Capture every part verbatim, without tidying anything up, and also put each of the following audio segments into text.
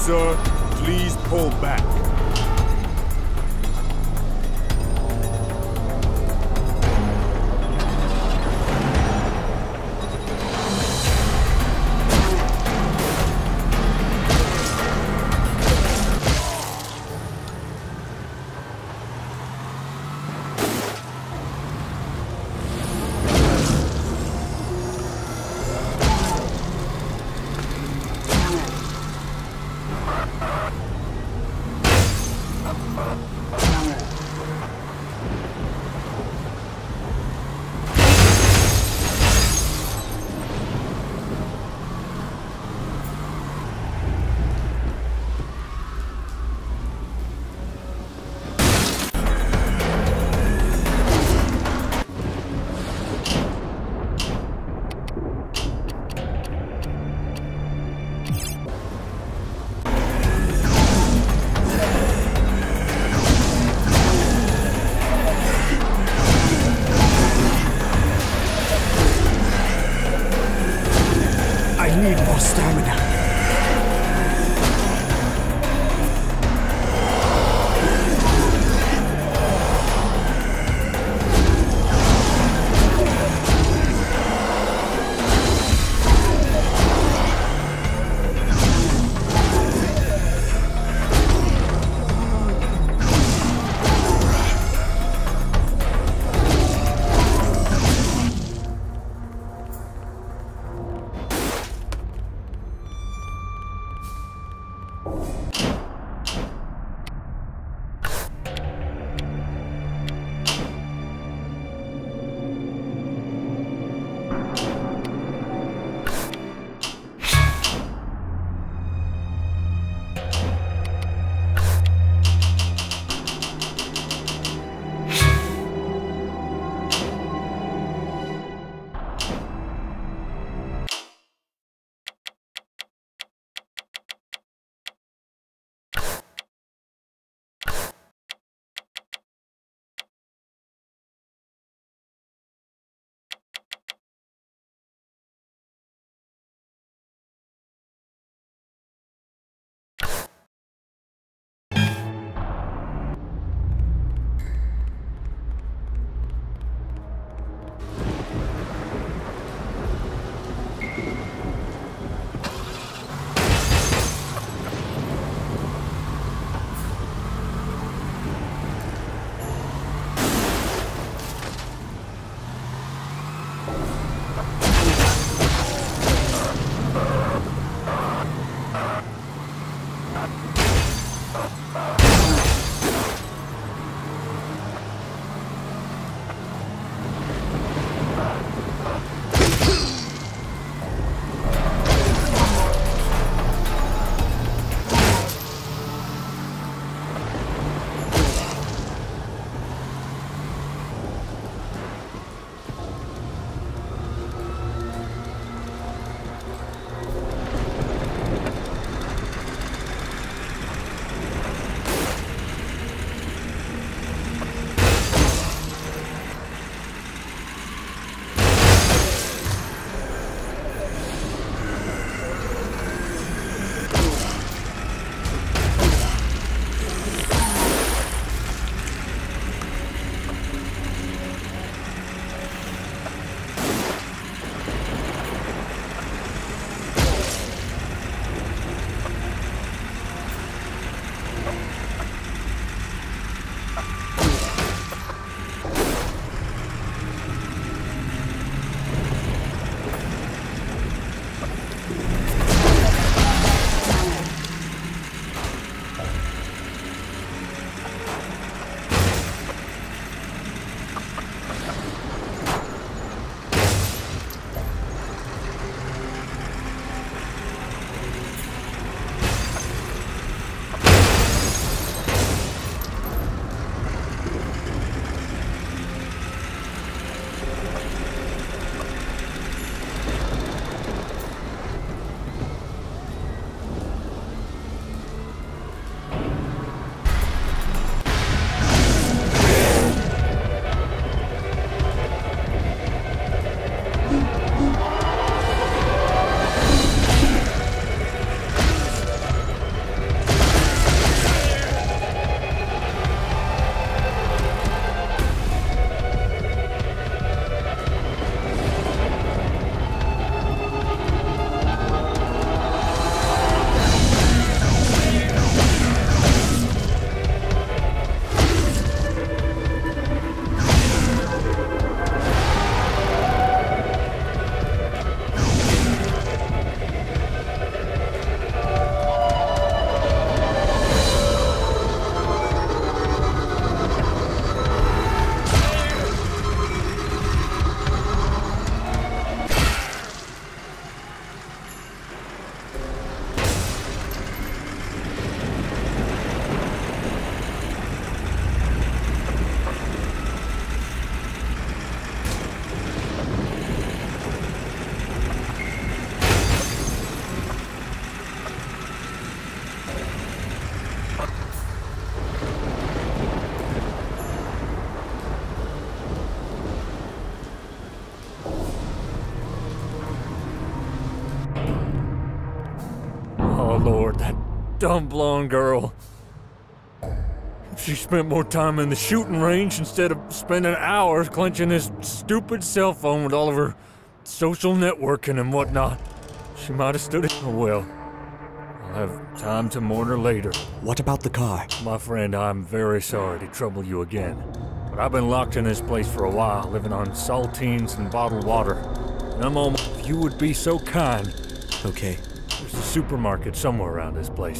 sir. Please pull back. dumb blonde girl. If she spent more time in the shooting range instead of spending hours clenching this stupid cell phone with all of her social networking and whatnot, she might have stood it. Oh well. I'll have time to mourn her later. What about the car? My friend, I'm very sorry to trouble you again. But I've been locked in this place for a while, living on saltines and bottled water. And I'm almost... If you would be so kind... Okay. There's a supermarket somewhere around this place.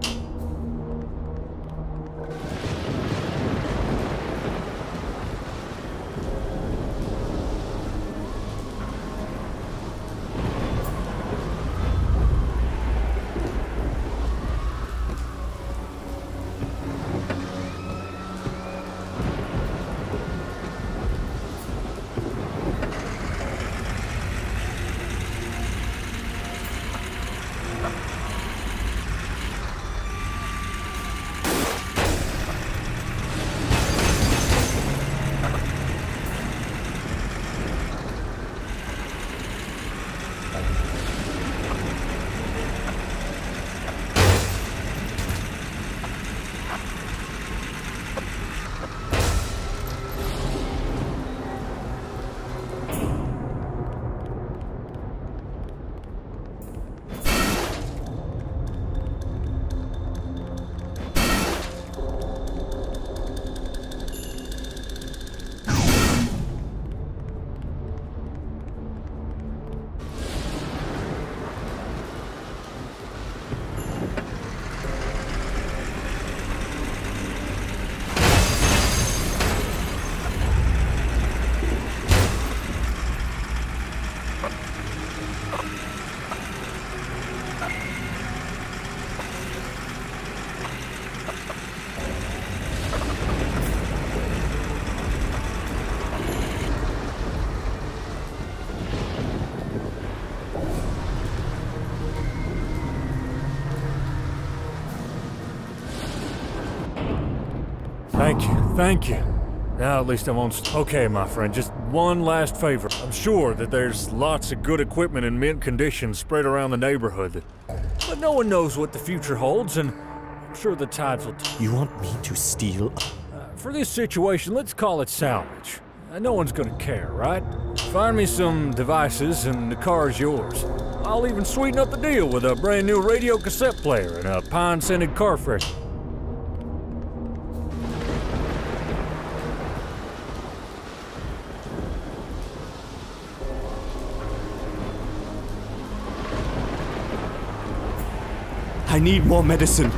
Thank you, thank you. Now at least I won't... Okay, my friend, just one last favor. I'm sure that there's lots of good equipment in mint condition spread around the neighborhood. But no one knows what the future holds, and I'm sure the tides will... You want me to steal? Uh, for this situation, let's call it salvage. Uh, no one's gonna care, right? Find me some devices and the car's yours. I'll even sweeten up the deal with a brand new radio cassette player and a pine-scented car freshener. I need more medicine.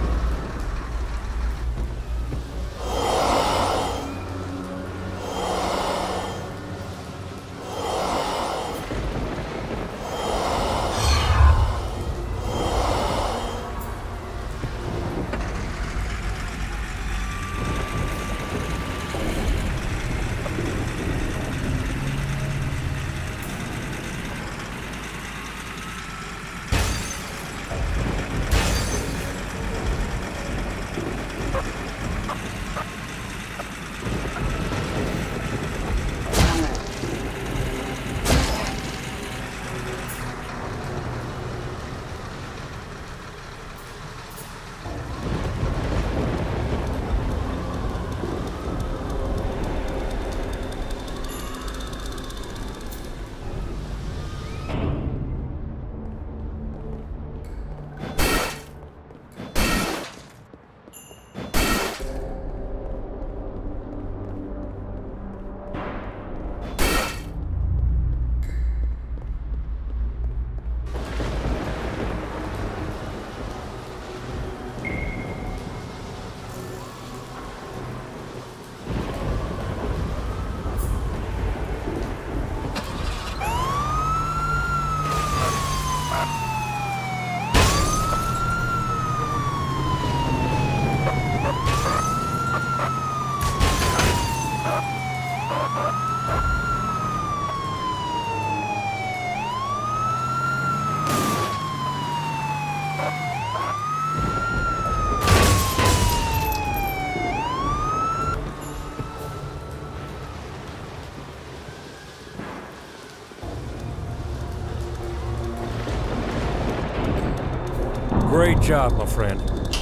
Great job, my friend.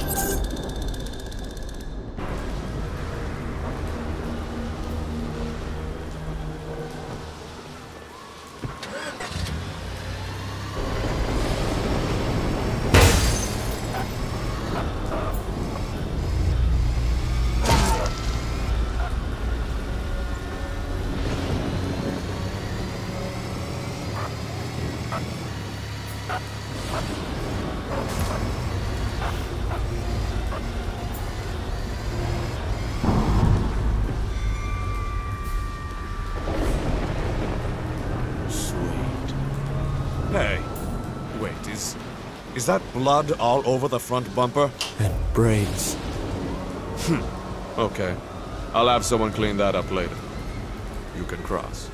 Wait, is... is that blood all over the front bumper? And brains. Okay. I'll have someone clean that up later. You can cross.